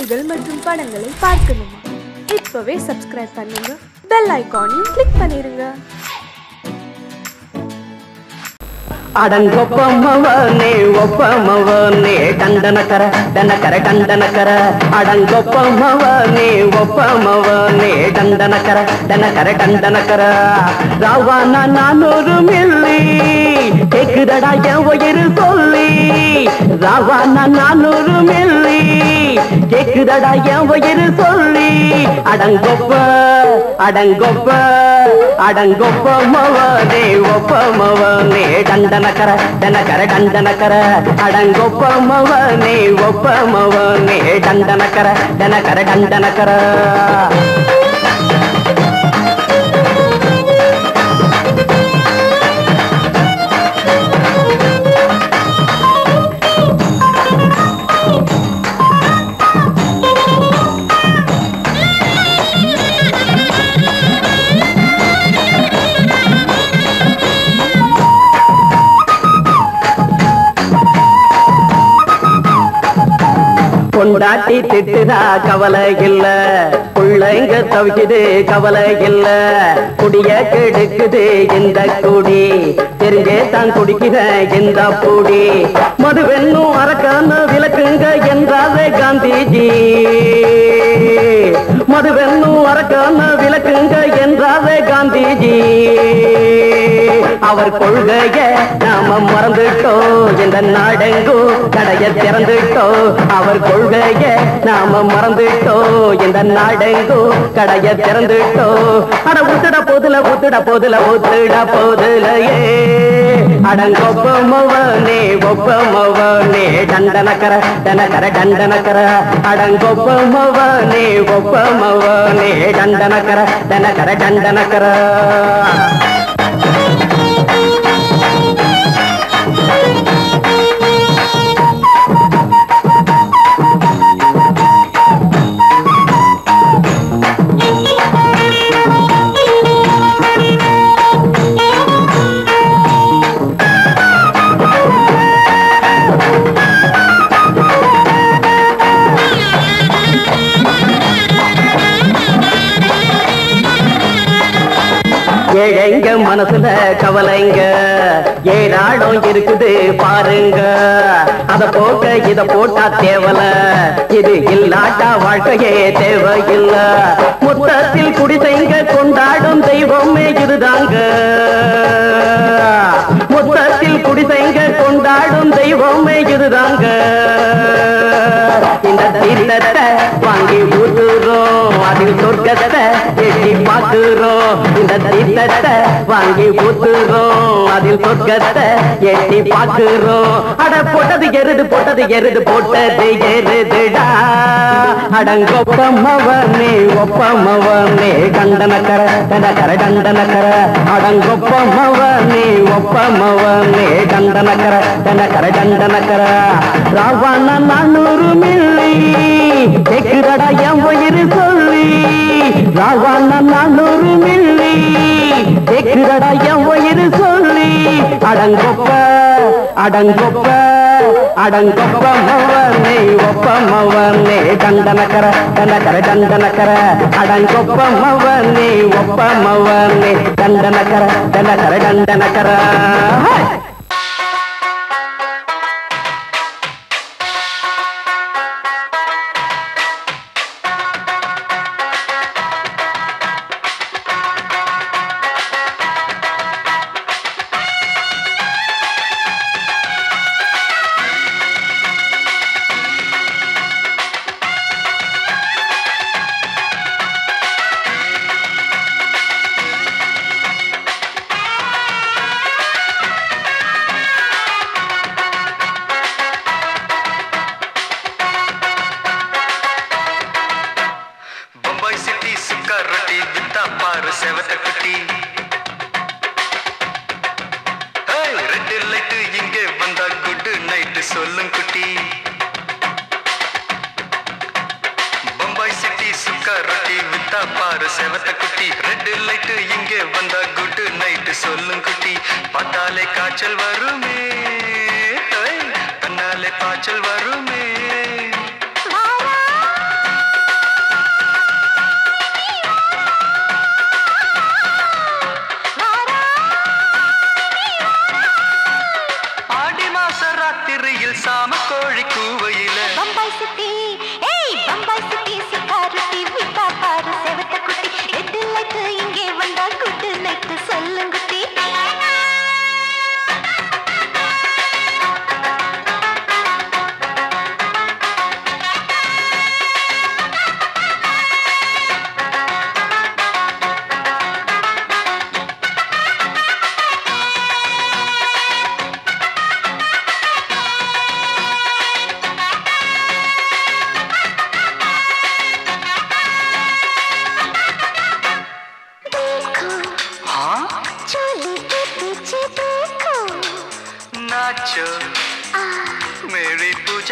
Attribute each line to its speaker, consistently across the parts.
Speaker 1: நிகழ்ச்சிகள் மற்றும் படங்களை பார்க்கணுமா? இப்பவே சப்ஸ்கிரைப் பண்ணுங்க, பெல் ஐகானையும் கிளிக் பண்ணிருங்க.
Speaker 2: அடங்கொப்பமவனே ஒப்பமவனே டண்டனக்கர டனக்கர டண்டனக்கர அடங்கொப்பமவனே ஒப்பமவனே டண்டனக்கர டனக்கர டண்டனக்கர ராவானா 400 மில்லி கேக்குதடா என் உயிர் சொல்லி ராவானா 400 மில்லி கேக்குதடா என் உயிர் சொல்லி அடங்கொப்ப அடங்கொப்ப அடங்கொப்பமவனே ஒப்பமவனே டண்டனக்கர டனக்கர டண்டனக்கர அடங்கொப்பமவனே ஒப்பமவனே டண்டனக்கர டனக்கர டண்டனக்கர கொண்டாட்டி திட்டுதா கவலை இல்ல, புள்ளைங்க தவிக்குது கவலை இல்ல, குடிய கெடுக்குது இந்த குடி, தெரிஞ்சே தான் குடிக்கிற இந்த பூடி, மதுவென்னும் அரக்கான விளக்குங்க என்றாரே காந்திஜி, மதுவென்னும் அரக்கான விளக்குங்க என்றாரே காந்திஜி, அவர் கொள்கைய நாம மறந்துட்டோம், இந்த நாடெங்கும் கடைய திறந்துட்டோம், அவர் கொள்கைய நாம மறந்துட்டோம், இந்த நாடெங்கும் கடைய திறந்துட்டோம், அட ஊத்துட போதுல ஊத்துட போதுல ஊத்துட போதுலையே அடங்கொப்பமவனே ஒப்பமவனே டண்டனக்கர டனக்கர டண்டனக்கர அடங்கொப்பமவனே ஒப்பமவனே டண்டனக்கர டனக்கர டண்டனக்கர ஏழைங்க மனசுல கவலைங்க ஏராளம் இருக்குது பாருங்க, அத போக்க இத போட்டா தேவல, இது இல்லாட்டா வாழ்க்கையே தேவையில்ல, மொத்தத்தில் குடிசைங்க கொண்டாடும் தெய்வமே இதுதாங்க, மொத்தத்தில் குடிசைங்க கொண்டாடும் தெய்வமே இதுதாங்க, இந்த தீர்த்தத்தை வாங்கி ஊத்துறோம், அதில் சொர்க்கத்தை எட்டி பார்க்கிறோம், இந்த தீர்த்தத்தை வாங்கி ஊத்துறோம், அதில் சொர்க்கத்தை எட்டி பார்க்கிறோம், அட போட்டது எருது போட்டது எருது போட்டது எருதுடா அடங்கொப்பமவனே ஒப்பமவனே டண்டனக்கர டனக்கர டண்டனக்கர அடங்கொப்பமவனே ஒப்பமவனே டண்டனக்கர டனக்கர டண்டனக்கர ராவானா 400 மில்லி கேக்குதடா என் உயிர் சொல்லி ராவானா 400 மில்லி கேக்குதடா என் உயிர் சொல்லி அடங்கொப்ப அடங்கொப்ப அடங்கொப்பமவனே ஒப்பமவனே டண்டனக்கர டனக்கர டண்டனக்கர அடங்கொப்பமவனே ஒப்பமவனே டண்டனக்கர டனக்கர டண்டனக்கர
Speaker 3: சொல்லும் குட்டி பம்பாய் சிட்டி சுக்கா ரொட்டி வித்தா பாரு செவத்த குட்டி ரெட் லைட் இங்கே வந்தா குட் நைட் சொல்லும் குட்டி பார்த்தாலே காய்ச்சல் வருமே தன்னாலே பாய்ச்சல் வருமே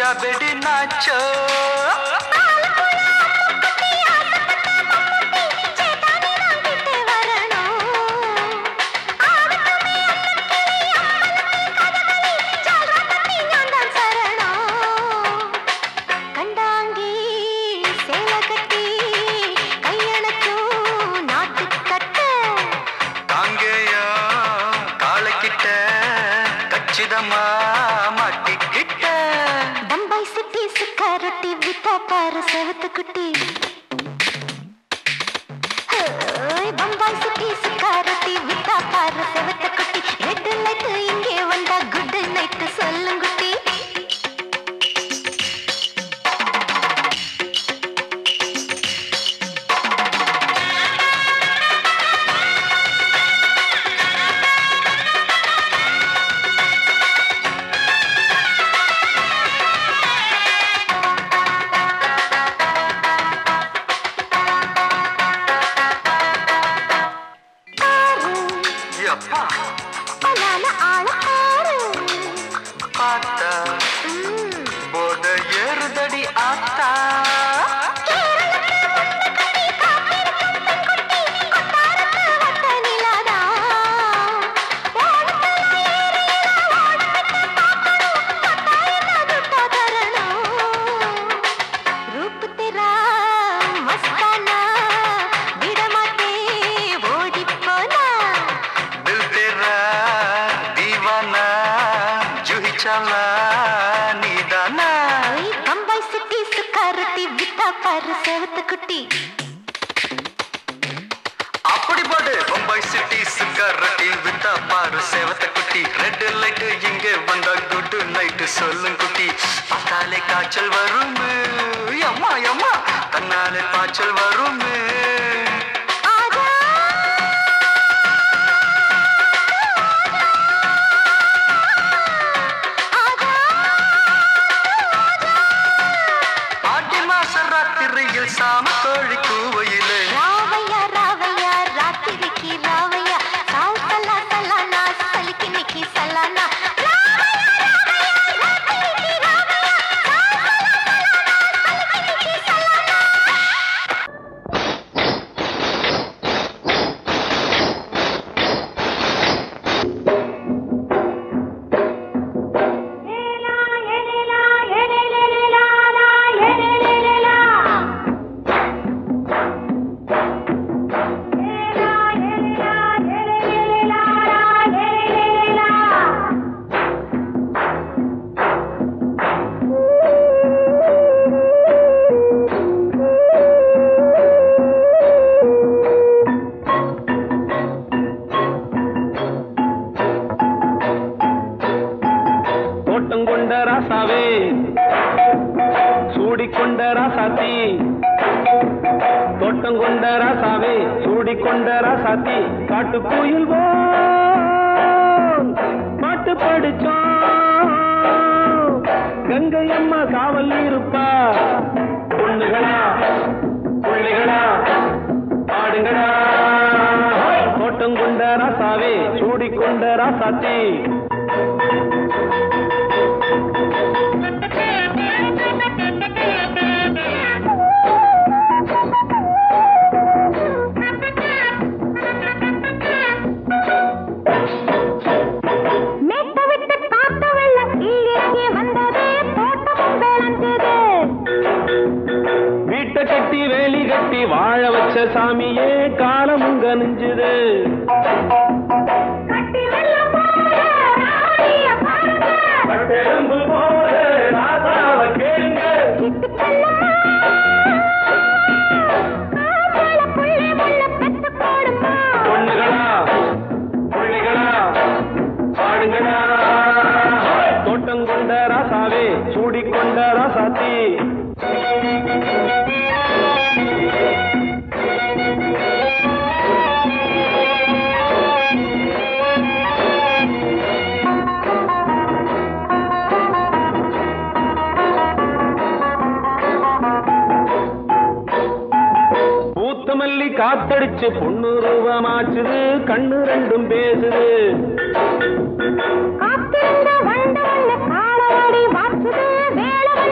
Speaker 3: बेडी नाचो
Speaker 4: காத்தடிச்சு பொண்ணு ரூபமாச்சுது கண்ணு ரெண்டும் பேசுது காத்திருந்த வண்டு காலவாடி வாச்சுது வேலை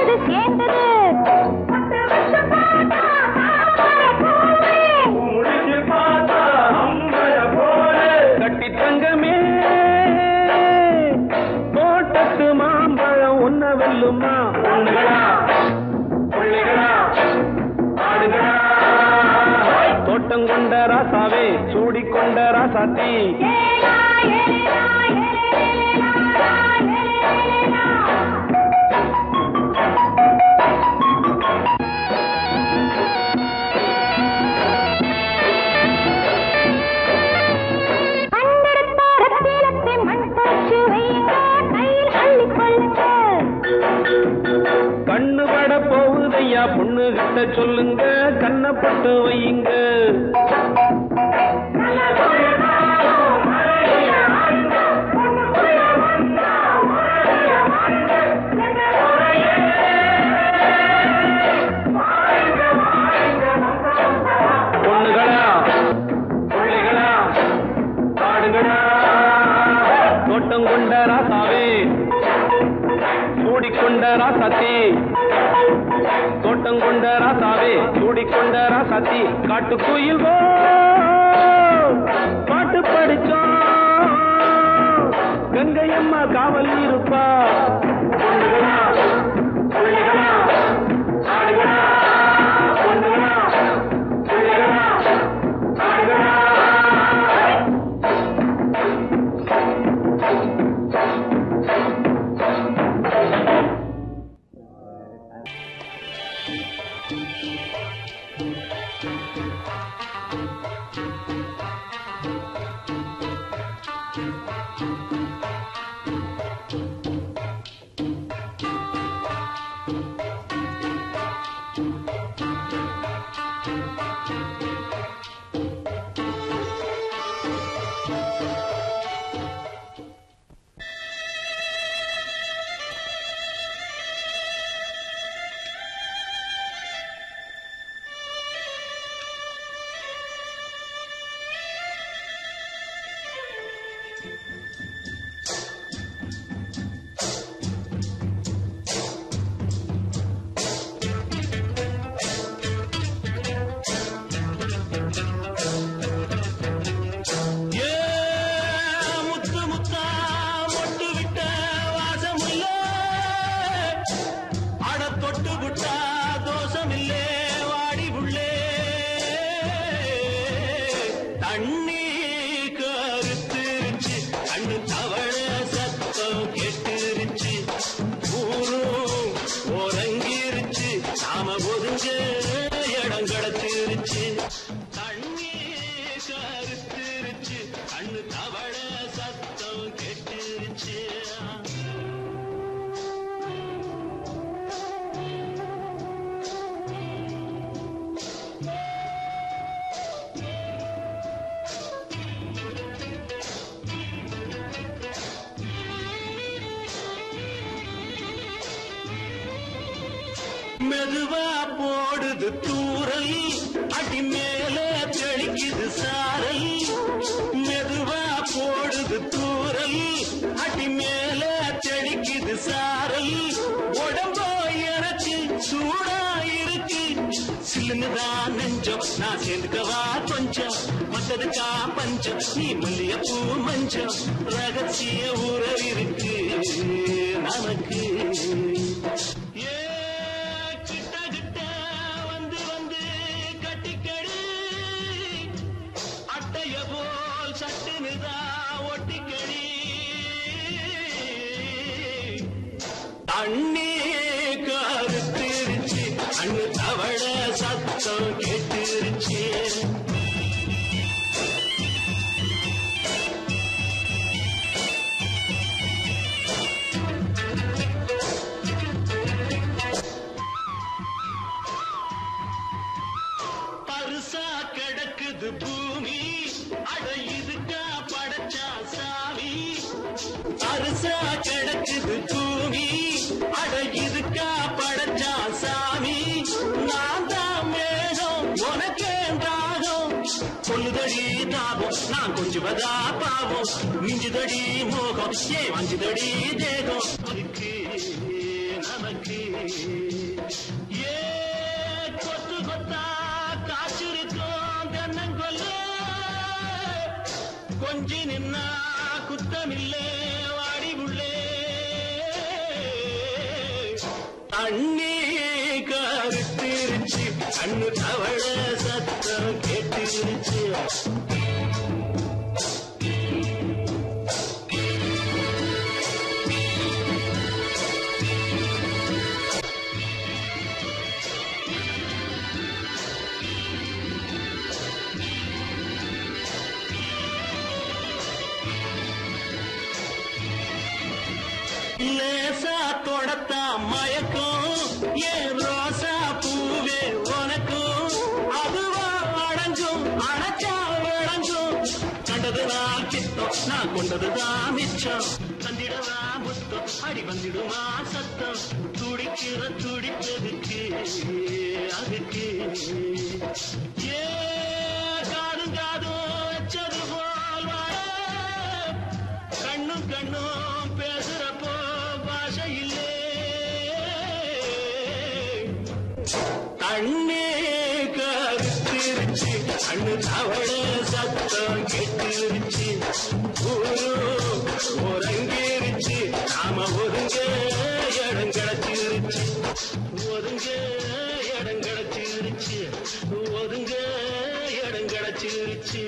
Speaker 4: கொண்ட ராசாத்தி கண்ணு பட போகுதையா பொண்ணு கிட்ட சொல்லுங்க கண்ணப்பட்டு வையுங்க பொண்ணுகளா பிள்ளைகளா பாடுங்களா தோட்டம் கொண்ட ராசாவே சூடிக்கொண்ட ராசாத்தி தோட்டம் கொண்ட ராசாவே சூடிக்கொண்ட ராசாத்தி காட்டுக்குயில் பாட்டு படிச்சோம் கங்கையம்மா காவல் இருப்பா பொண்ணுகளா பிள்ளைகளா ஆடுகளா பொண்ணுகளா பிள்ளைகளா ஆடுகளா மெதுவா போடுது தூரல் அடி மேல தெளிக்குது சாரல் மெதுவா போடுது தூரல் அடி மேல தெளிக்குது சாரல் உடம்போ எனக்கு சூடா இருக்கு சில்லுதான் நெஞ்சம் நான் சேர்ந்துக்கவா கொஞ்சம் மத்ததுக்கா பஞ்சம் நீ மல்லியப்பூ மஞ்சம் ரகசிய உறவு இருக்கு நமக்கு அண்ணே கருத்திருச்சு அண்ணு தவள சத்தம் கேட்டுருச்சு பருசா கிடக்குது பூமி அட இதுக்கா படைச்சா சாமி பருசா கிடக்குது பூமி அட இதுக்கா படைச்சா சாமி நான் தான் மேகம் உனக்கே தாகம் சொல்லுதடி தாபம் நான் கொஞ்சுவதா பாவம் மிஞ்சுதடி மோகம் ஏன் வஞ்சுதடி தேகம் அதுக்கு நமக்கு ஏ கொத்து கொத்தா காய்ச்சிருக்கோம் தென்னங்கொல்ல கொஞ்சி நின்னா குத்தமில்லே வாடி உள்ளே அண்ணே கருத்திருச்சு கண்ணு தவள சத்தம் கேட்டுருச்சு
Speaker 5: ஏன் ரோசா பூவே உனக்கும் அதுவா அடைஞ்சும் அடைச்சா விளைஞ்சும் கண்டதுதான் கித்தம் நான் கொண்டதுதான் மிச்சம் தந்திடவா முத்தம் அடி வந்திடுமா சத்தம் துடிக்கிற துடிப்பதுக்கு அதுக்கு ஏ காதும் காதும் வச்சது போல் கண்ணும் கண்ணும் பேசுறப்போ பாஷை இல்லே கண்ணே கருத்திருச்சு கண்ணு தவள சத்தம் கெட்டிருச்சு ஒருங்கிருச்சு நாம ஒருங்க இடம் கிடைச்சிருச்சு ஒருங்க இடம் கிடைச்சிருச்சு ஒருங்க இடம் கிடைச்சிருச்சு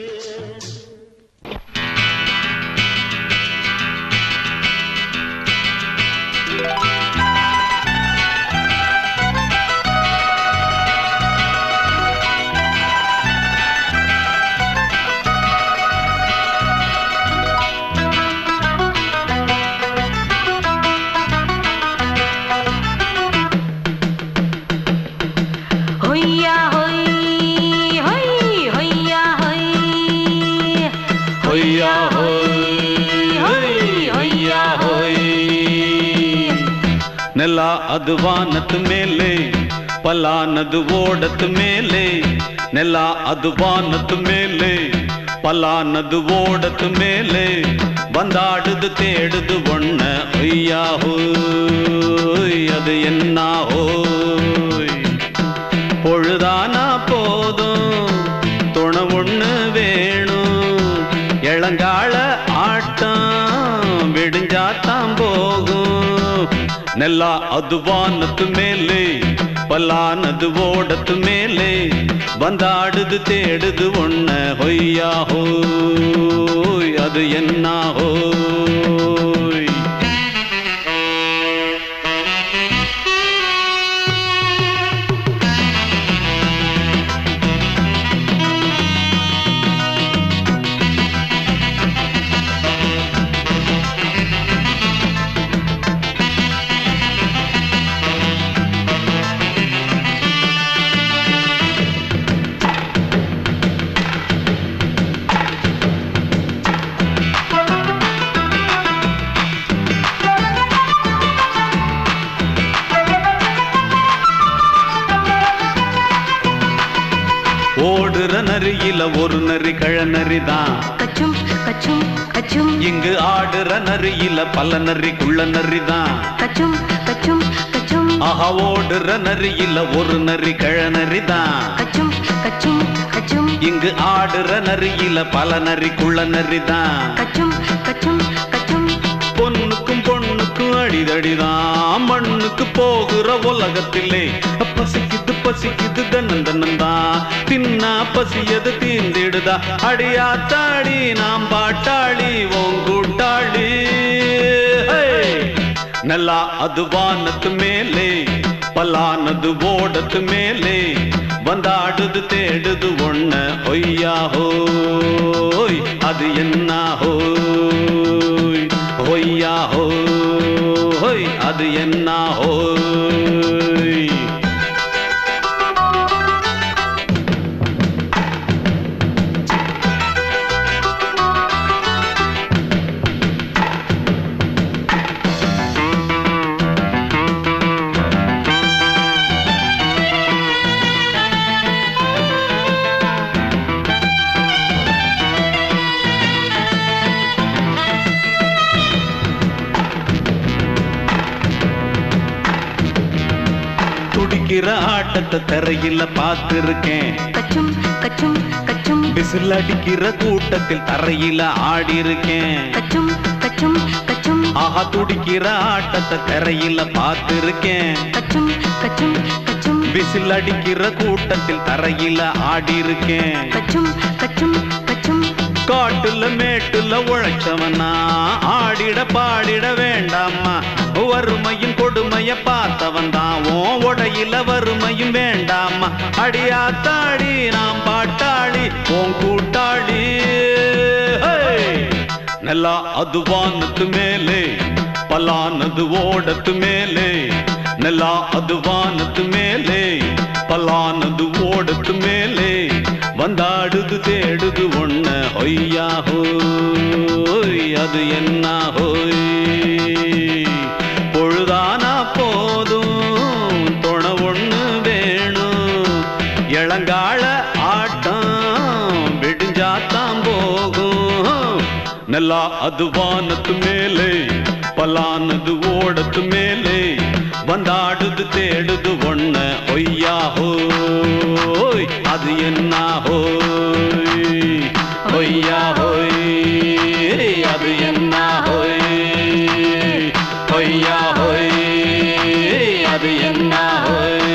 Speaker 6: ನೆಲ ಅದು ವಾನದ ಮೇಲೆ ಪಲಾನದು ಓಡದ ಮೇಲೆ ನೆಲ ಅದು ವಾನದ ಮೇಲೆ ಪಲಾನದು ಓಡದ ಮೇಲೆ ಬಂದಾಡುದು தேடுது ஒண்ண ஐயா ஹோய் அது என்ன ஹோய் பொழுதானா போதும் துணை ஒண்ணு வேணும் இளங்கால ஆட்டம் விடிஞ்சாத்தான் போகும் ನೆಲ ಅದು ವಾನದ ಮೇಲೆ ಪಲಾನದು ಓಡದ ಮೇಲೆ ಬಂದಾಡುದು தேடுது ஒண்ண ಹೊಯ್ಯಾ ಹೋಯ್ ಅದು என்ன ಹೋಯ್ ஓடுற நரியில ஒரு நரி கழநரிதான்
Speaker 7: கச்சும் கச்சும் கச்சும்
Speaker 6: இங்கு ஆடுற நரியில பல நரி குள்ள நரிதான்
Speaker 7: கச்சும் கச்சும் கச்சும்
Speaker 6: ஆஹா ஓடுற நரியில ஒரு நரி கழநரிதான்
Speaker 7: கச்சும் கச்சும் கச்சும்
Speaker 6: இங்கு ஆடுற நரியில பல நரி குள்ள நரிதான்
Speaker 7: கச்சும் கச்சும் கச்சும்
Speaker 6: பொண்ணுக்கும் பொண்ணுக்கும் அடிதடிதான் மண்ணுக்கு போகிற உலகத்திலே பசிக்குது பசிக்குது தன்னந்தனந்தான் தின்னா பசியது தீந்திடுதா அடியாத்தாடி நாம் பாட்டாளி ஓங்கூட்டாளி ನೆಲ ಅದು ವಾನದ ಮೇಲೆ ಪಲಾನದು ಓಡದ ಮೇಲೆ ಬಂದಾಡುದು தேடுது ஒண்ண ಹೊಯ್ಯಾ ಹೋಯ್ ಅದು என்ன ಹೋಯ್ ಹೊಯ್ಯಾ ಹೋಯ್ ಅದು என்ன ಹೋಯ್ துடிக்கிற ஆட்டத்தை தரையில பார்த்திருக்கேன்
Speaker 7: கச்சும் கச்சும் கச்சும்
Speaker 6: விசில் அடிக்கிற கூட்டத்தில் தரையில ஆடி இருக்கேன்
Speaker 7: கச்சும் கச்சும் கச்சும்
Speaker 6: ஆஹா துடிக்கிற ஆட்டத்தை தரையில பார்த்திருக்கேன்
Speaker 7: கச்சும் கச்சும் கச்சும்
Speaker 6: விசில் அடிக்கிற கூட்டத்தில் தரையில ஆடி இருக்கேன்
Speaker 7: கச்சும் கச்சும் கச்சும்
Speaker 6: காட்டுல மேட்டுல உழைச்சவனா ஆடிட பாடிட வேண்டாமா வறுமையும் கொடுமைய பார்த்தவன் தான் உடையில வறுமையும் வேண்டாமா அடியாத்தாடி நாம் பாட்டாளி ஓன் கூட்டாளி ನೆಲ ಅದು ವಾನದ ಮೇಲೆ ಪಲಾನದು ಓಡದ ಮೇಲೆ ನೆಲ ಅದು ವಾನದ ಮೇಲೆ ಪಲಾನದು ಓಡದ ಮೇಲೆ வந்தாடுது தேடுது ஒண்ண ஒய்யா ஹோய் அது என்ன ஹோய் பொழுதானா போதும் துணை ஒண்ணு வேணும் இளங்கால ஆட்டம் விடிஞ்சாத்தான் போகும் நல்லா அது வானத்து மேலே பலானது ஓடத்து மேலே வந்தாடுது தேடுது ஒண்ண ஒய்யா ஹோய் அது என்ன ஹோய் ஒய்யா ஹோய் அது என்ன ஹோய் ஒய்யா ஹோய் அது என்ன ஹோய்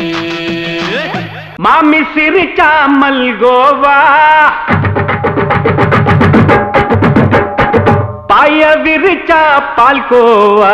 Speaker 4: மாமி சிரிச்சா மல்கோவா பாய விரிச்சா பால்கோவா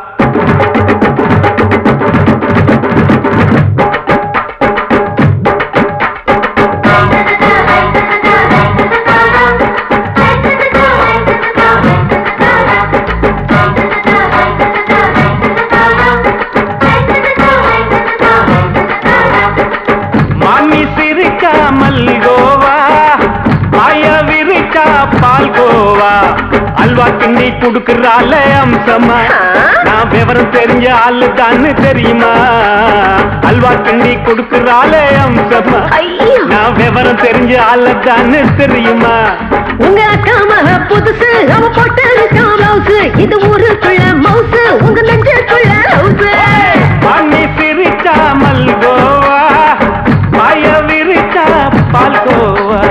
Speaker 4: அல்வா கிண்டி குடுக்கறால அம்சமா நான் விவரம் தெரிஞ்ச ஆளு தான்னு தெரியுமா அல்வா கிண்டி குடுக்கறால அம்சமா நான் விவரம் தெரிஞ்ச ஆளு தான்னு தெரியுமா
Speaker 8: உங்க அக்கா மக புதுசு அவ போட்டு பிளவுஸ் இது ஊருக்குள்ள மவுசு உங்க நெஞ்சுக்குள்ள ஹவுஸ்
Speaker 4: பண்ணி சிரிச்சா மல்கோவா பாய விரிச்சா பால்கோவா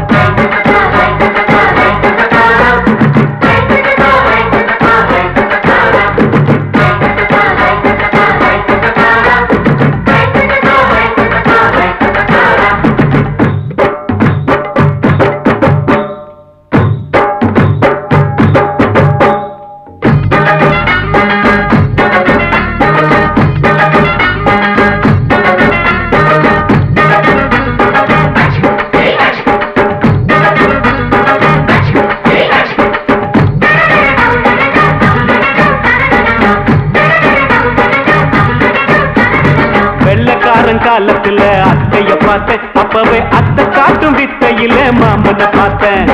Speaker 4: காலத்துல அத்தைய பார்த்தேன் அப்பவே அத்தை காட்டும் வித்தையில மாமனை பார்த்தேன்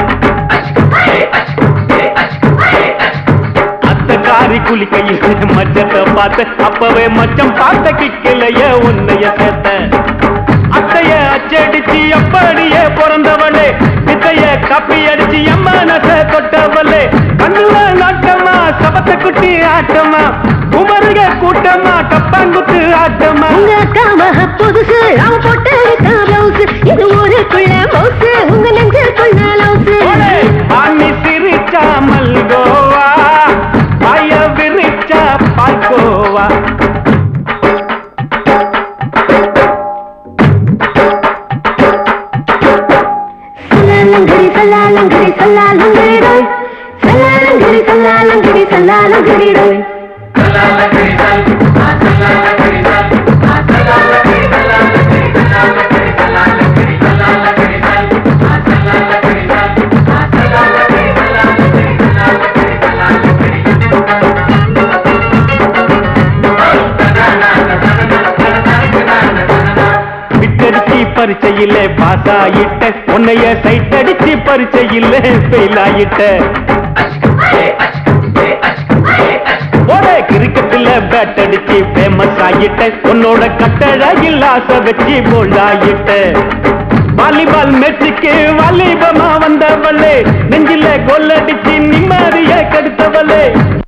Speaker 4: அத்தை காரி குளிக்கையில மச்சத்தை பார்த்தேன் அப்பவே மச்சம் பார்த்த கிக்கலைய உன்னைய சேர்த்தேன் அத்தைய அச்சடிச்சு அப்படியே பிறந்தவளே வித்தைய காப்பி அடிச்சு எம்மனச தொட்டவளே கண்ணுல நாட்டமா சபத்தை குட்டி ஆட்டமா உமருக கூட்டமா கப்பாங்குத்து ஆட்டமா
Speaker 8: உங்க அக்கா மக புதுசு அவ போட்டு பிளவுஸ் இது ஊருக்குள்ள மவுசு உங்க நெஞ்சுக்குள்ள லவுஸ்
Speaker 4: ஆமி சிரிச்சா மல்கோவா பாய விரிச்சா பால்கோவா
Speaker 8: சல்லாலங்கடி சல்லாலங்கடி சல்லாலங்கடி சல்லாலங்கடி சல்லாலங்கடி
Speaker 4: பரிச்சையில பாஸ் ஆயிட்ட உன்னைய சைட் அடிச்சு பரிச்சையில ஃபெயில் ஆயிட்ட ஒரே கிரிக்கெட்ல பேட் அடிச்சு ஃபேமஸ் ஆயிட்ட உன்னோட கட்டழகில் ஆசை வச்சு போல்ட் ஆயிட்ட வாலிபால் மேட்சுக்கு வாலிபமா வந்தவளே நெஞ்சில கோல் அடிச்சு நிம்மதிய கெடுத்தவளே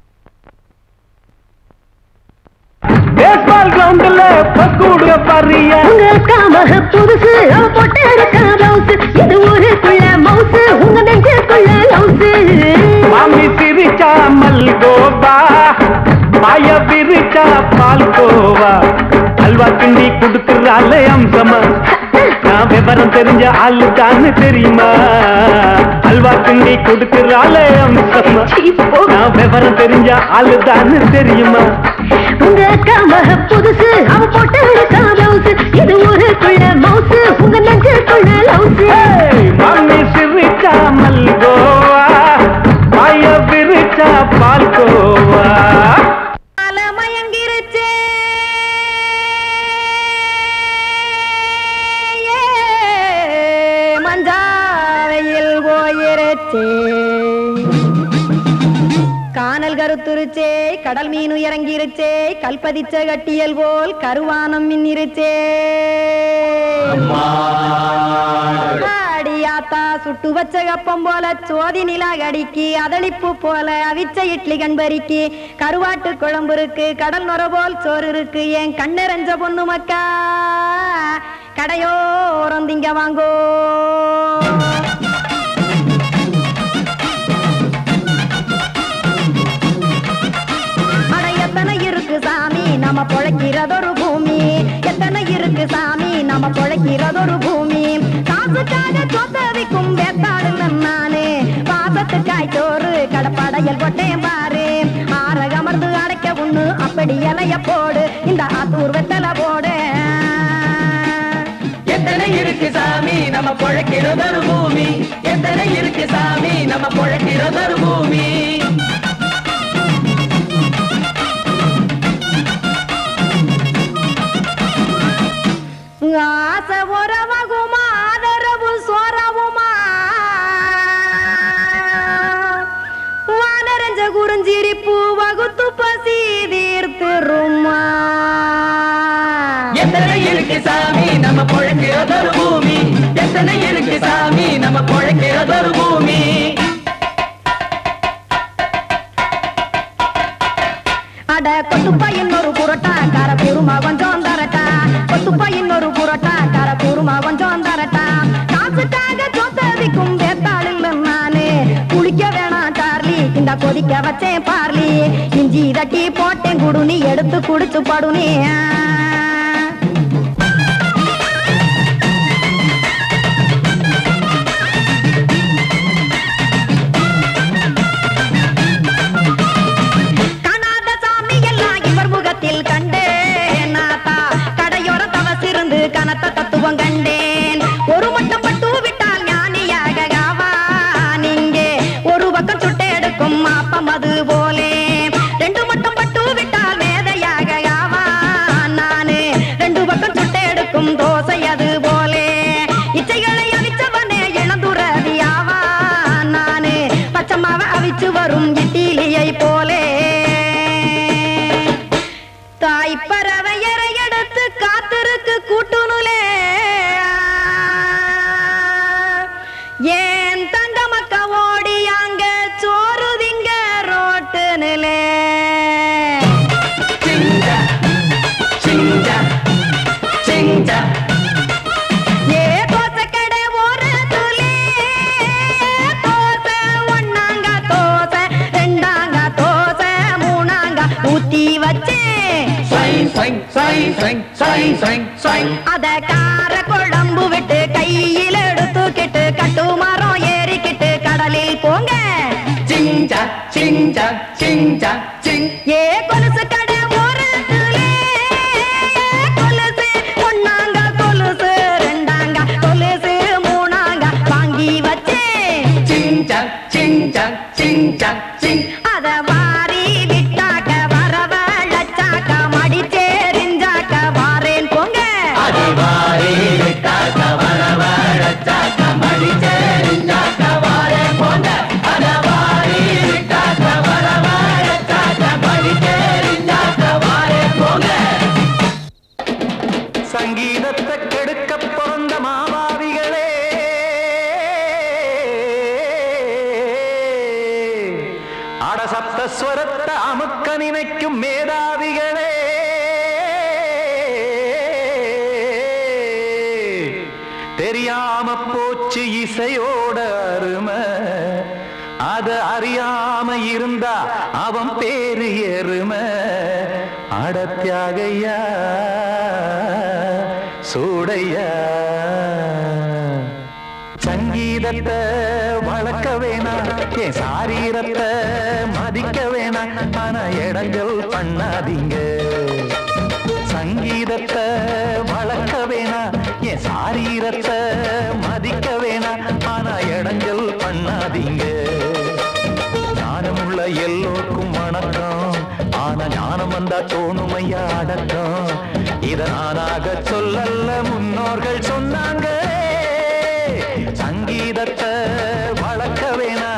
Speaker 4: பேஸ்பால் கிரவுண்ட்ல பக்கூடுக பாரியா
Speaker 8: உங்க அக்கா மக புதுசு அவ போட்டு பிளவுஸ் இது ஊருக்குள்ள மவுசு உங்க நெஞ்சுக்குள்ள லவுஸ்
Speaker 4: மாமி சிரிச்சா மல்கோவா பாய விரிச்சா பால்கோவா அல்வா கிண்டி குடுக்கறால அம்சமா நான் விவரம் தெரிஞ்ச ஆளு தான்னு தெரியுமா அல்வா கிண்டி குடுக்கறால அம்சமா நான் விவரம் தெரிஞ்ச ஆளு தான்னு தெரியுமா
Speaker 8: உங்க அக்கா மக புதுசு அவ போட்டு பிளவுஸ் இது ஊருக்குள்ள மவுசு உங்க நெஞ்சுக்குள்ள லவுஸ்
Speaker 4: மாமி சிரிச்சா மல்கோவா பாய விரிச்சா பால்கோவா
Speaker 8: மயங்கிருச்சே கருத்துருச்சே கானல் கருத்துருச்சே கடல் மீன் இறங்கிருச்சே கல்பதிச்ச கட்டியல் போல் கருவானம் மின்னிருச்சே அடியாத்தா சுட்டு வச்ச கப்பம் போல சோதி நிலா கடிக்கு அதளிப்பு போல அவிச்ச இட்லி கண்பறிக்கு கருவாட்டு குழம்பு இருக்கு கடல் நுர போல் சோறு இருக்கு என் கண்ணெறஞ்ச பொண்ணு மக்கா கடையோரம் திங்க வாங்கோ எத்தனை இருக்கு சாமி நம்ம பொழைக்கிறதொரு பூமி எத்தனை இருக்கு சாமி நம்ம பொழைக்கிறதொரு பூமி காசுக்காக சொத்தவிக்கும் வேத்தாடு நானே பாசத்துக்காய் சோறு கடப்படையல் போட்டேன் பாரு ஆரகமர்ந்து அடைக்க ஒண்ணு அப்படி இலைய போடு இந்த ஆத்தூர் வெத்தலை போடு
Speaker 2: எத்தனை இருக்கு சாமி நம்ம பொழைக்கிறதொரு பூமி எத்தனை இருக்கு சாமி நம்ம பொழைக்கிறதொரு பூமி
Speaker 8: ஆசை உறவகுமா ஆதரவு சோரவுமா வானரஞ்ச குறிஞ்சிரிப்பு வகுத்து பசி தீர்த்துருமா
Speaker 2: எத்தனை இருக்கு சாமி நம்ம பொழைக்கிறதொரு பூமி எத்தனை இருக்கு சாமி நம்ம பொழைக்கிறதொரு பூமி
Speaker 8: அட கொத்துப்பா இன்னொரு புரோட்டா கார குருமா கொஞ்சம் தரட்டா கொத்துப்பா இன்னொரு புரோட்டா கார குருமா கொஞ்சம் தரட்டா காசுக்காக சொத்ததிக்கும் வேத்தாளில் நானு குளிக்க வேணாம் சார்லி இந்த கொதிக்க வச்சேன் பார்லி இஞ்சி தட்டி போட்டேன் குடுனி எடுத்து குடிச்சு படுனி கண்டேன் நாத்தா கடையோர தவசிருந்து கனத்த தத்துவம் கண்டேன் ஒரு மட்டம் பட்டு விட்டால் ஞானியாக நீங்கே ஒரு பக்கம் சுட்டு எடுக்கும் மாப்பம் அது போலே ரெண்டு மட்டம் பட்டு விட்டால் மேதையாக நானு ரெண்டு பக்கம் சுட்டு எடுக்கும் தோசை அது போலே இச்சைகளை அவிச்சவனே இளந்துறவியாவா நானு பச்சமாவ அவிச்சு வரும் இட்டிலியை போலே தாய் பறவையரை எடுத்து காத்திருக்கு கூட்டுனுலே ஏன் தங்க மக்க ஓடி அங்க சோறுதிங்க ரோட்டு நிலே ஏ தோசை கடை ஓரத்துலே தோசை ஒன்னாங்க தோசை ரெண்டாங்க தோசை மூணாங்க ஊத்தி வச்சே அத கார குழம்பு விட்டு கையில் எடுத்துக்கிட்டு கட்டு மரம் ஏறிக்கிட்டு கடலில் போங்க ஏ கொலுசு கடை ஓரத்துலே கொலுசு ஒன்னாங்க கொலுசு ரெண்டாங்க கொலுசு மூணாங்க வாங்கி வச்சே அத வாரி விட்டாக்க வரவழைச்சாக்க மடிச்சேரிஞ்சாக்க வாரேன் போங்க
Speaker 5: சங்கீதத்தை கெடுக்க பிறந்த மாபாவிகளே அடசப்தஸ்வரத்தை அமுக்க நினைக்கும் மேதாவிகளே தெரியாம போச்சு இசையோட அருமை அது அறியாம இருந்தா அவன் பேரு எருமை அடத்தியாகையா சூடையா சங்கீதத்தை வளர்க்க வேணாம் என் சாரீரத்தை மதிக்க வேணாம் ஆனா இடங்கள் பண்ணாதீங்க சங்கீதத்தை வளர்க்க வேணாம் என் சாரீரத்தை மதிக்க வேணாம் ஆனா இடங்கள் பண்ணாதீங்க ஞானமுள்ள எல்லோருக்கும் வணக்கம் ஆனா ஞானம் வந்தா தோணுமையா அடக்கம் இத நானாக சொல்லல்ல முன்னோர்கள் சொன்னாங்க சங்கீதத்தை வளர்க்க வேணா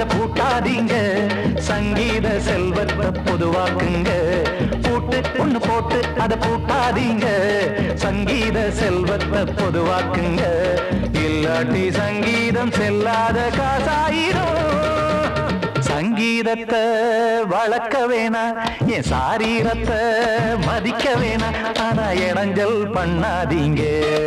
Speaker 5: அதை பூட்டாதீங்க சங்கீத செல்வத்தை பொதுவாக்குங்க பூட்டு ஒண்ணு போட்டு அதை பூட்டாதீங்க சங்கீத செல்வத்தை பொதுவாக்குங்க இல்லாட்டி சங்கீதம் செல்லாத காசாயிரும் சங்கீதத்தை வளர்க்க வேணா என் சாரீரத்தை மதிக்க வேணா ஆனா இடைஞ்சல் பண்ணாதீங்க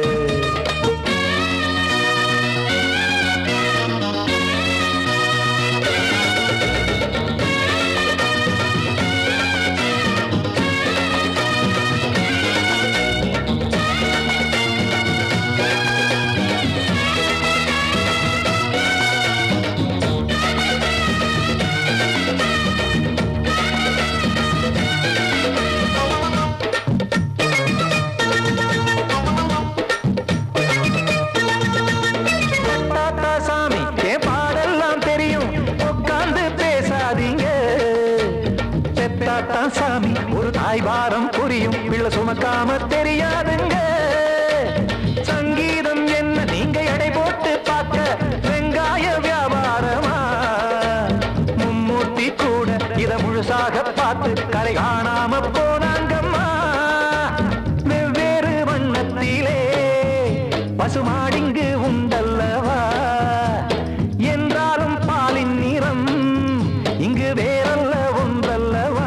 Speaker 5: சாமி ஒரு தாய் பாரம் புரியும் பிள்ளை சுமக்காம தெரியாதுங்க சங்கீதம் என்ன நீங்க எடை போட்டு பார்க்க வெங்காய வியாபாரமா மும்மூர்த்தி கூட இத முழுசாக பார்த்து கரை காணாம போனாங்கம்மா வெவ்வேறு வண்ணத்திலே பசுமாடிங்கு உண்டல்லவா என்றாலும் பாலின் நிறம் இங்கு வேறல்ல ஒன்றல்லவா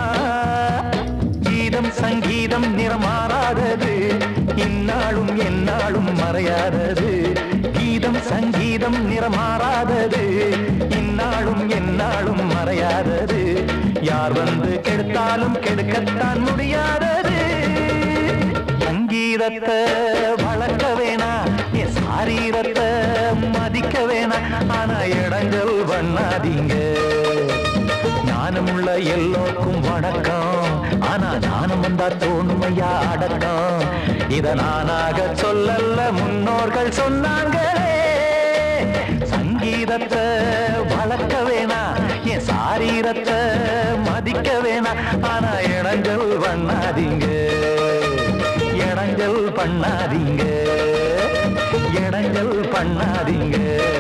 Speaker 5: சங்கீதம் நிறமாறாதது இந்நாளும் எந்நாளும் மறையாதது கீதம் சங்கீதம் நிறமாறாதது இந்நாளும் எந்நாளும் மறையாதது யார் வந்து கெடுத்தாலும் கெடுக்கத்தான் முடியாதது சங்கீதத்தை வளர்க்க வேணா என் சாரீரத்தை மதிக்க வேணா ஆனா இடைஞ்சல் பண்ணாதீங்க ஞானமுள்ள எல்லோருக்கும் வணக்கம் ஆனா ஞானம் வந்தா தோணுமையா அடக்கம் இத நானாக சொல்லல்ல முன்னோர்கள் சொன்னாங்களே சங்கீதத்தை வளர்க்க வேணா என் சாரீரத்தை மதிக்க வேணா ஆனா இடைஞ்சல் பண்ணாதீங்க இடைஞ்சல் பண்ணாதீங்க இடைஞ்சல் பண்ணாதீங்க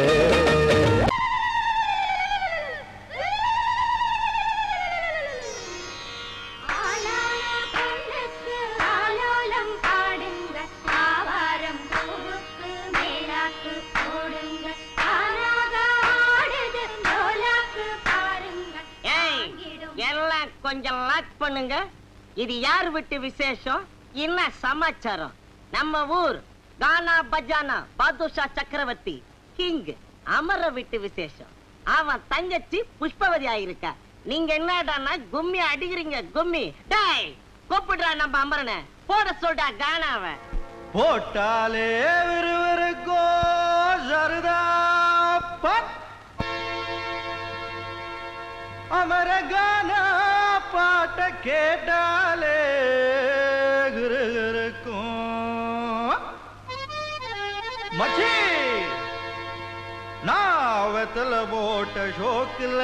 Speaker 9: கொஞ்சம் லாக் பண்ணுங்க இது யார் விட்டு விசேஷம் என்ன சமாச்சாரம் நம்ம ஊர் கானா பஜானா பாதுஷா சக்கரவர்த்தி கிங் அமர விட்டு விசேஷம் அவன் தங்கச்சி புஷ்பவதி ஆயிருக்கா நீங்க என்னடானா கும்மி அடிக்கிறீங்க கும்மி டேய் கூப்பிடுறா நம்ம அமரனை போட சொல்டா கானாவை
Speaker 10: போட்டாலே விறுவிறுக்கோ சரதா அமர கானா பாட்ட கேட்டாலே இருக்கும் மச்சி நான் வெத்தல போட்ட ஷோக்கில்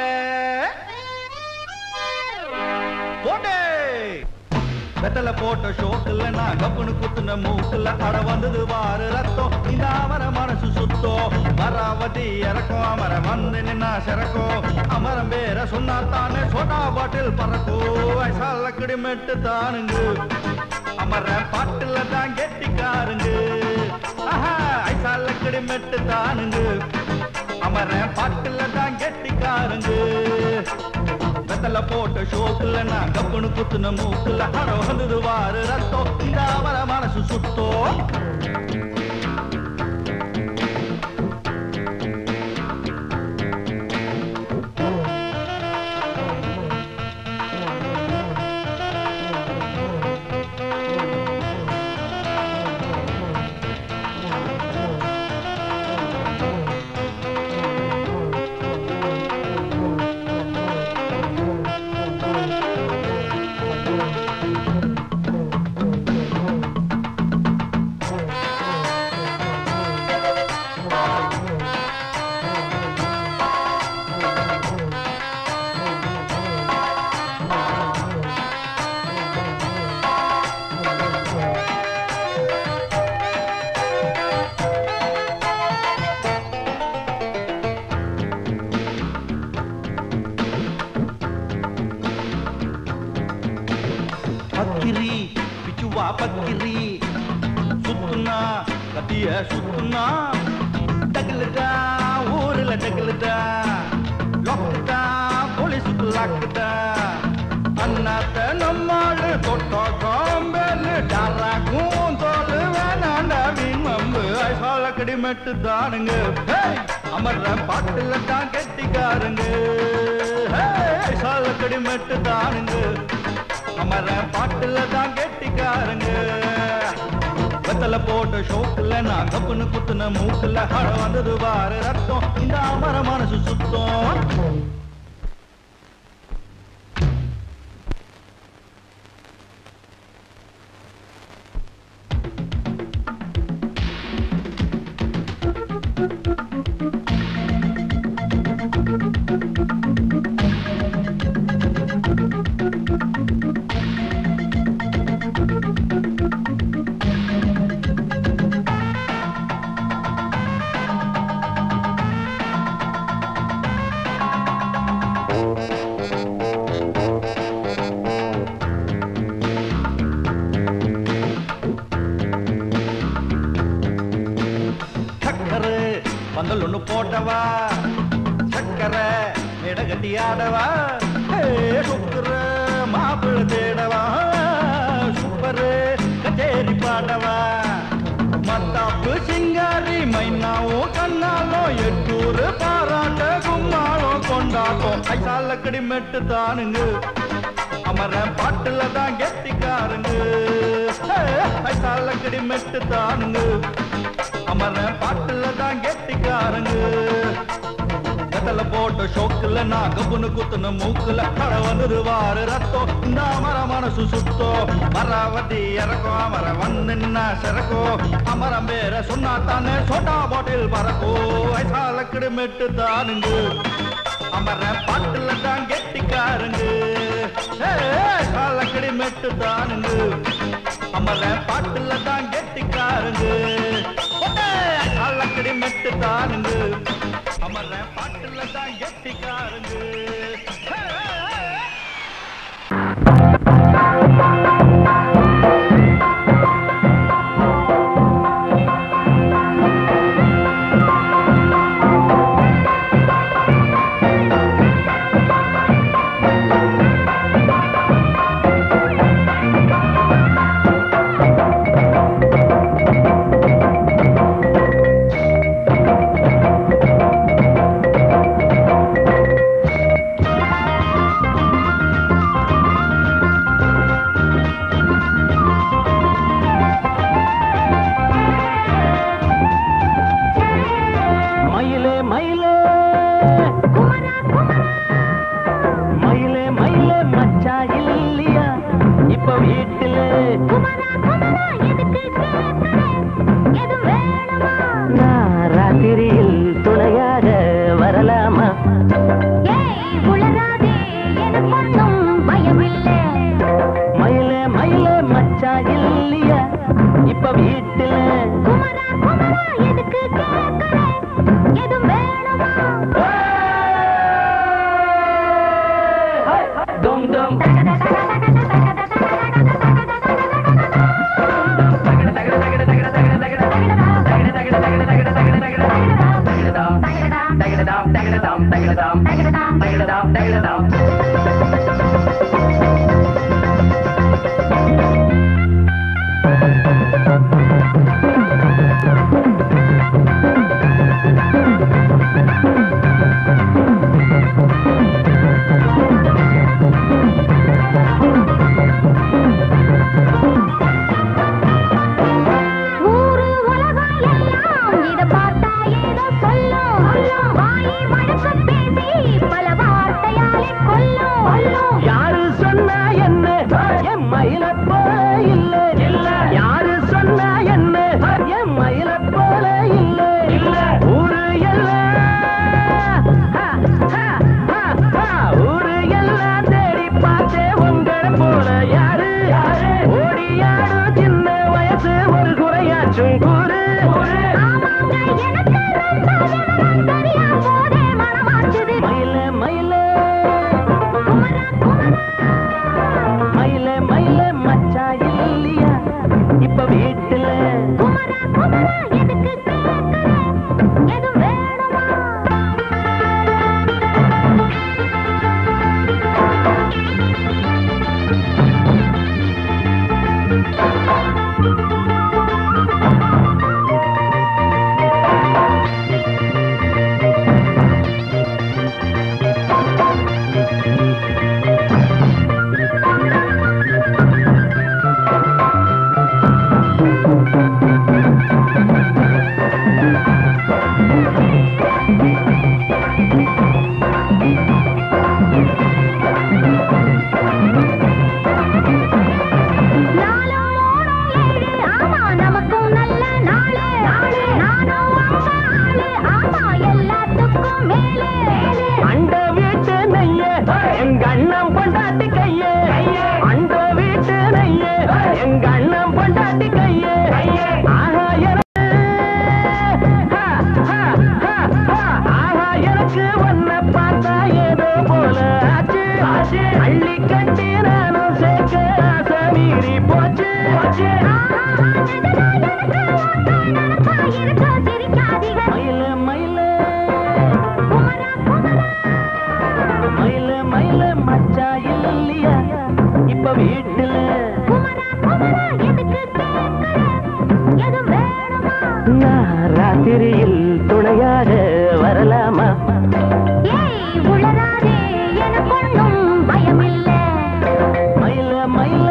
Speaker 10: போட்டே வெத்தல போட்ட ஷோக்கில் நான் கப்புனு குத்துன மூக்குல அட வந்தது வாரு ரத்தம் இந்த அவர மனசு சுத்தோ மராவதி இறக்கும் அமரம் வந்து நின்னா சிறக்கும் அமரம் பேர சொன்னா தானே சோடா பாட்டில் பறக்கோ ஐசால கிடிமெட்டு தானுங்க அமர பாட்டுல தான் கெட்டிக்காருங்க ஐசால கிடிமெட்டு தானுங்க அமர பாட்டுல தான் கெட்டிக்காருங்க வெத்தல போட்ட ஷோக்குல நான் கப்புனு குத்துன மூக்குல அட வந்தது வாரு ரத்தம் இந்த அவர மனசு சுத்தோ பக்கிரி சுத்துனா கத்திய சுத்துனா டகுலுடா ஊருல டகுலுடா லொக்குடா போலீஸுக்கு லாக்குடா அண்ணாத்த நம்மாளு தொட்டோ காம்பேலு டாராக்கும் தோலு வேணாண்டா வீண் மம்பு ஐசாலக்கடி மெட்டு தானுங்க அமர்ற பாட்டுல தான் கெட்டிக்காருங்க ஐசாலக்கடி மெட்டு தானுங்க அமர்ற பாட்டுல தான் கெட்டிக்காருங்க வெத்தல போட்ட ஷோக்குல நான் கப்புன்னு குத்துன மூக்குல ஹட வந்தது வாரு ரத்தம் இந்த அமர மனசு சுத்தம் பந்தல் ஒண்ணு போட்டவா சக்கரை இடகட்டி ஆடவா சுக்கர மாப்பிள்ள தேடவா சூப்பரு கச்சேரி பாடவா மத்தாப்பு சிங்காரி மைனாவும் கண்ணாலும் எட்டூரு பாராட்ட கும்மாளம் கொண்டாட்டம் ஐசாலக்கடி மெட்டு தானுங்க அமர பாட்டுல தான் கெட்டிக்காருங்க ஐசாலக்கடி மெட்டு தானுங்க அமர பாட்டுல தான் கெட்டிக்காரங்க கதல போட்ட ஷோக்குல நான் கப்புன்னு குத்துன மூக்குல கட வந்தது வாரு ரத்தம் இந்த அமர மனசு சுத்தோ மரவதி இறக்கோ அமர வந்துன்னா சிறக்கோ அமரம் பேர சொன்னா தானே சோட்டா பாட்டில் பறக்கோ ஐசாலக்கடி மெட்டு தானுங்க அமர பாட்டுல தான் கெட்டிக்காரங்க ஐசாலக்கடி மெட்டு தானுங்க அமர பாட்டுல தான் கெட்டிக்காரங்க ஐசாலக்கடி மெட்டு தானுங்க அமர பாட்டுல தான் கெட்டிக்காரங்க
Speaker 2: நான் ராத்திரியில் துணையாக வரலாமா? மயில மயில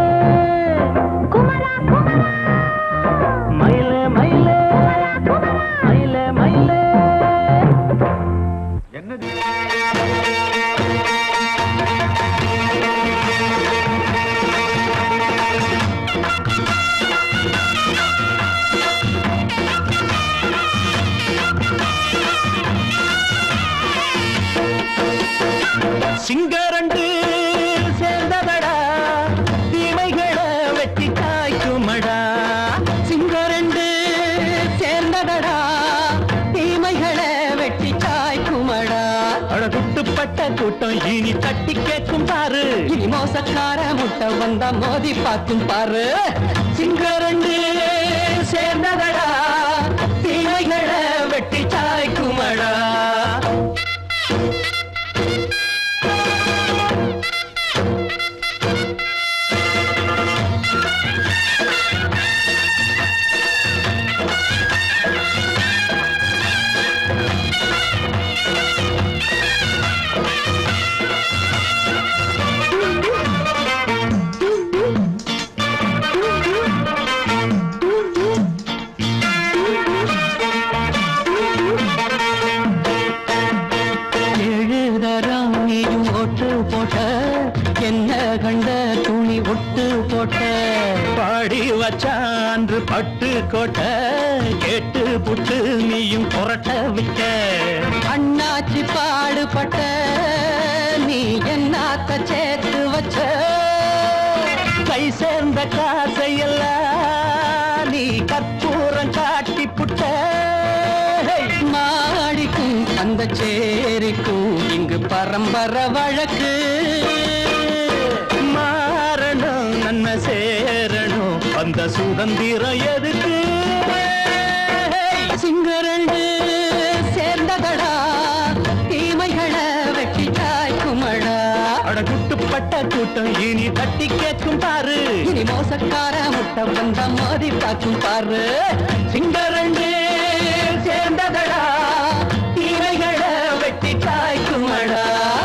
Speaker 2: மயில மயில மயில மயில
Speaker 10: என்னது
Speaker 5: சிங்கரண்டு சேர்ந்ததடா தீமைகளை வெட்டி காய்க்குமடா. சிங்கரண்டு சேர்ந்ததடா தீமைகளை வெட்டி காய்க்குமடா. அழகுட்டுப்பட்ட கூட்டம் இனி தட்டி கேட்கும் பாரு. இனி மோசக்கார முட்டை வந்தா மோதி பார்க்கும் பாரு. சிங்கரண்டு சேர்ந்ததடா தீமைகளை வெட்டி காய்க்குமடா. என்ன கண்ட துணி ஒட்டு போட்ட பாடி வச்சான்று பட்டு கோட்ட கேட்டு புட்டு நீயும் புரட்ட விட்ட. அண்ணாச்சி பாடுபட்ட நீ என்னாத்த சேர்த்து வச்ச. கை சேர்ந்த காசையெல்லாம் நீ கற்பூரம் காட்டி புட்ட. மாடிக்கும் அந்த சேரிக்கும் இங்கு பரம்பரை வழக்கு. மாறணும் நன்மை சேரணும் அந்த சுதந்திரம் எதுக்கு? சிங்கரண்டு சேர்ந்ததடா தீமைகளை வெட்டி காய்க்குமடா. அடகுட்டுப்பட்ட கூட்டம் இனி தட்டி கேட்கும் பாரு. இனி மோசக்கார முட்டை வந்த மோதி பார்க்கும் பாரு. சிங்கரண்டு சேர்ந்ததடா தீமைகளை வெட்டி காய்க்குமடா.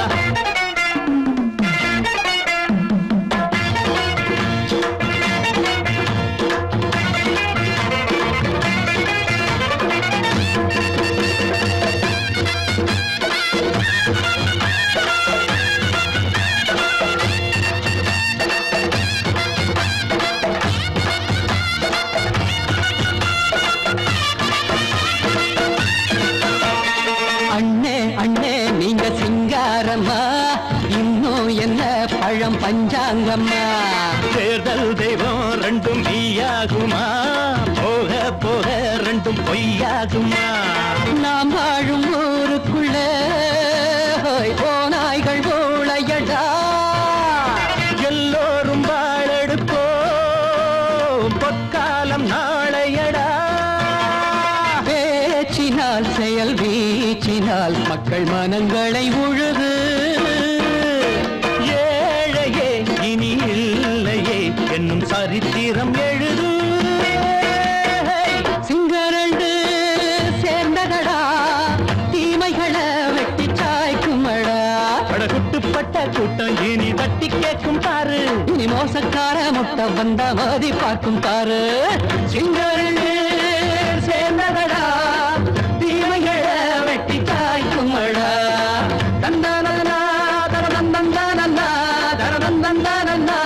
Speaker 5: பழம் பஞ்சாங்கம்மா தேர்தல் தெய்வம் ரெண்டும் மெய்யாகுமா? போக போக ரெண்டும் பொய்யாகுமா? நாம் வாழும் ஊருக்குள்ள போனாய்கள் ஊழையடா. எல்லோரும் வாழெடுப்போ பொற்காலம் நாளையடா. பேச்சினால் செயல் வீச்சினால் மக்கள் மனங்களை உழுது. என்னும் சரித்திரம் எழுது. சிங்கரண்டு சேர்ந்ததடா தீமைகளை வெட்டி சாய்க்குமடா. அடகுட்டுப்பட்ட கூட்டம் இனி தட்டி கேட்கும் பாரு. இனி மோசக்கார முட்டை வந்த மோதி பார்க்கும் பாரு. சிங்கரண்டு சேர்ந்ததடா தீமைகளை வெட்டி சாய்க்குமடா. தந்தானா தரதந்தந்தானா தரதந்தந்தானா.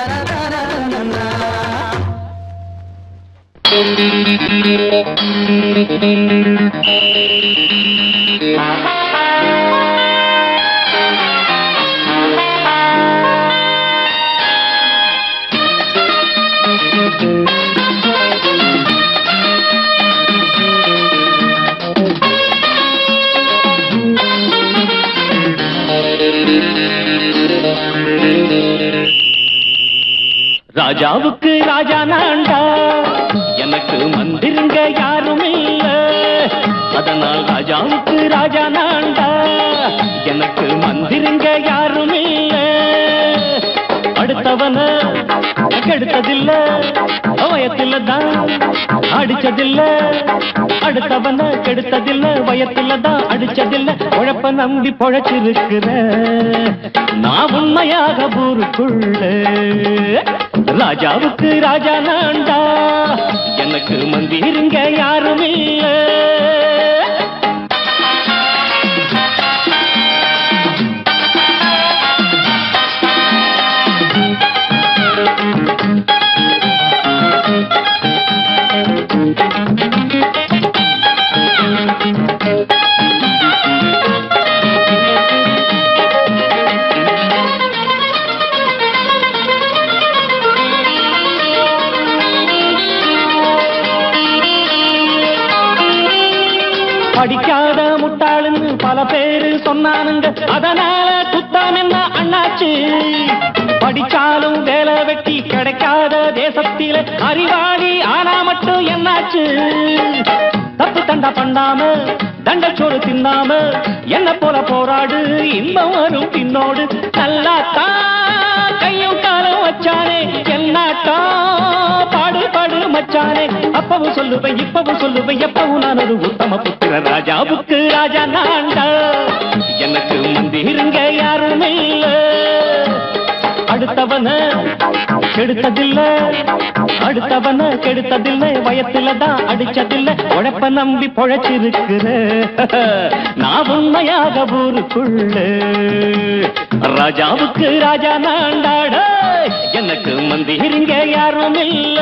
Speaker 5: ராஜாவுக்கு ராஜா நான்டா, எனக்கு மந்திருங்க யாரும் இல்ல. அதனால் ராஜாவுக்கு ராஜா நான்டா, எனக்கு மந்திருங்க யாரும் இல்ல. அடுத்தவன
Speaker 4: கெடுத்ததில்ல வயத்தில தான் அடிச்சதில்ல அடுத்தவன கெடுத்ததில்ல வயத்தில தான் அடிச்சதில்ல உழப்ப நம்பி பொழைச்சிருக்கிற நான் உண்மையாக ஊருக்குள்ள ராஜாவுக்கு ராஜா நான்டா எனக்கு மந்திருங்க யாரும் இல்ல படிக்காத முட்டாளுன்னு பல பேரு சொன்னானுங்க அதனால குத்தம் என்ன அண்ணாச்சு படிச்சாலும் வேலை வெட்டி கிடைக்காத தேசத்தில அறிவாளி ஆனா மட்டும் என்னாச்சு தப்பு தண்டா பண்ணாம தண்டச்சோறு தின்னாம என்ன போல போராடு இன்பம் வரும் பின்னோடு நல்லாத்தான் கையும் காலம் வச்சானே என்னாட்டா பாடு பாடு மச்சானே அப்பவும் சொல்லுவேன் இப்பவும் சொல்லுவேன் எப்பவும் நான் ஒரு உத்தம புத்திர ராஜாவுக்கு ராஜா நான்டா எனக்கு மந்திருங்க யாரும் இல்ல அடுத்தவன கெடுத்ததில்ல அடுத்தவன கெடுத்ததில்ல வயத்தில தான் அடிச்சதில்ல உழைப்ப நம்பி பொழைச்சிருக்கிற நான் உண்மையாக ஊருக்குள்ள ராஜாவுக்கு ராஜா நான்டாட எனக்கு மந்திருங்க யாரும் இல்ல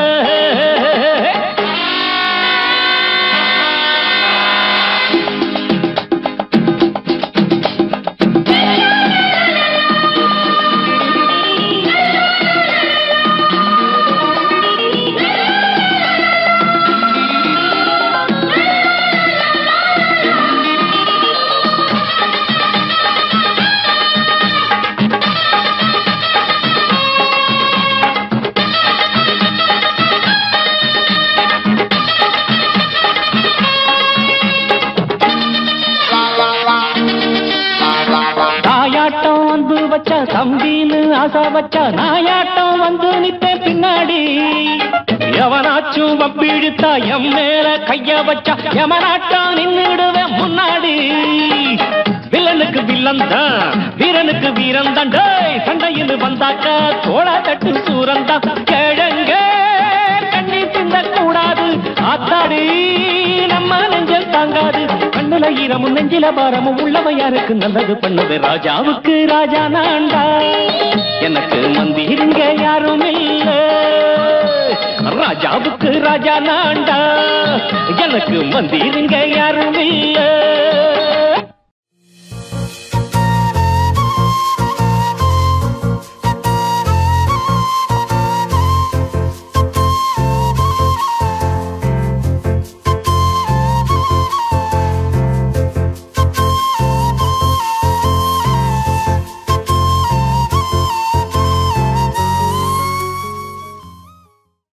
Speaker 4: தம்பின்னு ஆசா வச்சா நாயாட்டம் வந்து நிப்பேன் பின்னாடி எவனாச்சும் வப்பிழுத்தா எம் மேல கைய வச்சா எவனாட்டம் நின்னுடுவேன் முன்னாடி வில்லனுக்கு வில்லன் தான் வீரனுக்கு வீரன் தான் சண்டையில் வந்தாக்கா தோளா தட்டு சூரன் தான் கிழங்க கண்ணி சிந்த கூடாது ஆத்தாடி நம்ம நெஞ்சல் தாங்காது கண்ணுல ஈரமும் நெஞ்சில பாரமும் உள்ளவன் யாருக்கு நல்லது பண்ணது ராஜாவுக்கு ராஜா நான்டா எனக்கு மந்திருங்க யாரும் இல்ல ராஜாவுக்கு ராஜா நான்டா எனக்கு மந்திருங்க யாரும் இல்ல